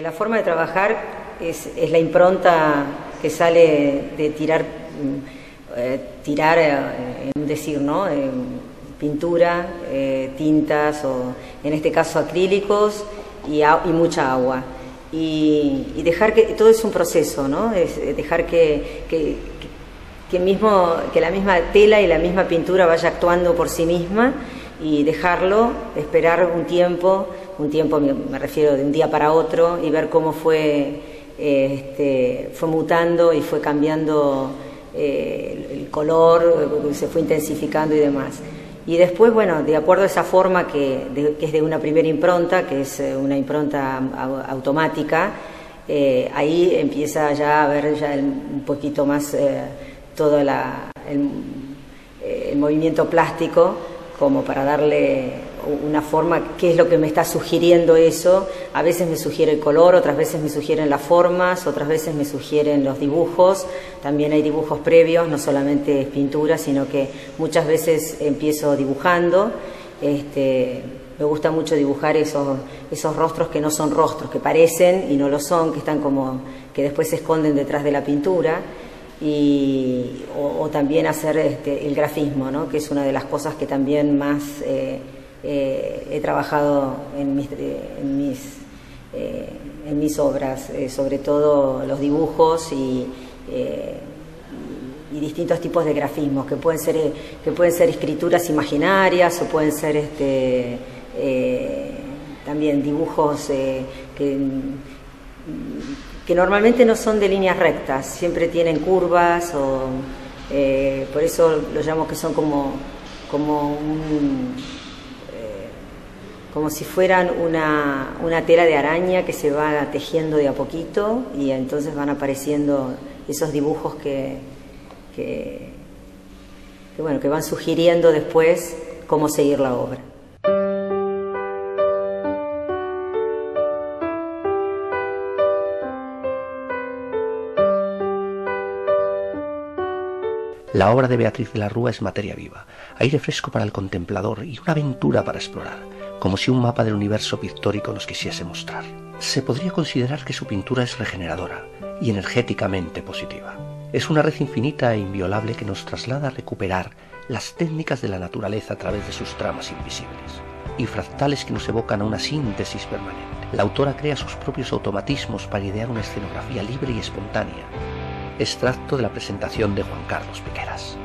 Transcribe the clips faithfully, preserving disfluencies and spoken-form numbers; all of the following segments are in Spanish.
La forma de trabajar es, es la impronta que sale de tirar, eh, tirar eh, en decir, ¿no? Eh, pintura, eh, tintas o en este caso acrílicos y, y mucha agua. Y, y dejar que todo es un proceso, ¿no? Es dejar que, que, que, mismo, que la misma tela y la misma pintura vaya actuando por sí misma y dejarlo, esperar un tiempo, un tiempo me refiero de un día para otro y ver cómo fue, eh, este, fue mutando y fue cambiando eh, el, el color, se fue intensificando y demás. Y después, bueno, de acuerdo a esa forma que, de, que es de una primera impronta, que es una impronta automática, eh, ahí empieza ya a ver ya el, un poquito más eh, todo la, el, el movimiento plástico, como para darle una forma, qué es lo que me está sugiriendo eso. A veces me sugiere el color, otras veces me sugieren las formas, otras veces me sugieren los dibujos. También hay dibujos previos, no solamente es pintura, sino que muchas veces empiezo dibujando. Este, me gusta mucho dibujar esos, esos rostros que no son rostros, que parecen y no lo son, que están como, que después se esconden detrás de la pintura. Y, o, o también hacer este, el grafismo, ¿no? Que es una de las cosas que también más eh, eh, he trabajado en mis, en mis, eh, en mis obras, eh, sobre todo los dibujos y, eh, y distintos tipos de grafismos, que pueden ser, que pueden ser escrituras imaginarias o pueden ser este, eh, también dibujos eh, que... que normalmente no son de líneas rectas, siempre tienen curvas, o eh, por eso los llamo que son como, como, un, eh, como si fueran una, una tela de araña que se va tejiendo de a poquito y entonces van apareciendo esos dibujos que, que, que, bueno, que van sugiriendo después cómo seguir la obra. La obra de Beatriz de la Rúa es materia viva, aire fresco para el contemplador y una aventura para explorar, como si un mapa del universo pictórico nos quisiese mostrar. Se podría considerar que su pintura es regeneradora y energéticamente positiva. Es una red infinita e inviolable que nos traslada a recuperar las técnicas de la naturaleza a través de sus tramas invisibles y fractales que nos evocan a una síntesis permanente. La autora crea sus propios automatismos para idear una escenografía libre y espontánea. Extracto de la presentación de Juan Carlos Piqueras.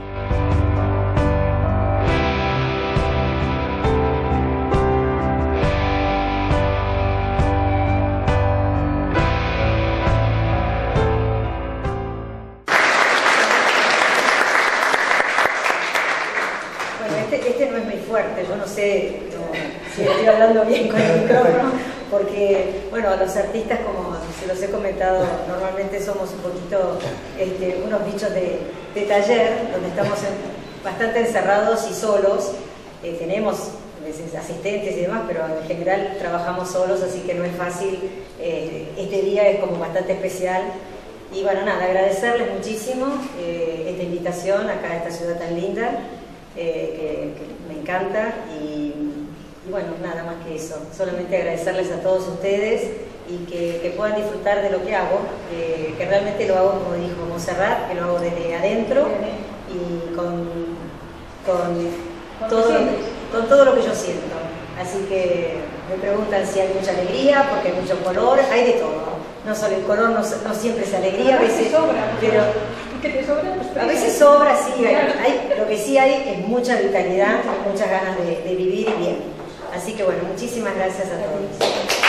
Bueno, este, este no es muy fuerte, yo no sé no, si estoy hablando bien con el micrófono, porque, bueno, los artistas, como se los he comentado, normalmente somos un poquito este, unos bichos de, de taller, donde estamos en, bastante encerrados y solos. Eh, tenemos asistentes y demás, pero en general trabajamos solos, así que no es fácil. Eh, este día es como bastante especial. Y bueno, nada, agradecerles muchísimo eh, esta invitación acá a esta ciudad tan linda, eh, que, que me encanta. Y, Y bueno, nada más que eso, solamente agradecerles a todos ustedes y que, que puedan disfrutar de lo que hago, eh, que realmente lo hago, como dijo Montserrat, que lo hago desde adentro y con, con, todo, con todo lo que yo siento. Así que me preguntan si hay mucha alegría, porque hay mucho color, hay de todo. No solo el color, no, no siempre es alegría, a veces sobra, pero a veces sobra, sí, hay, hay, lo que sí hay es mucha vitalidad, muchas ganas de, de vivir y bien. Así que bueno, muchísimas gracias a todos.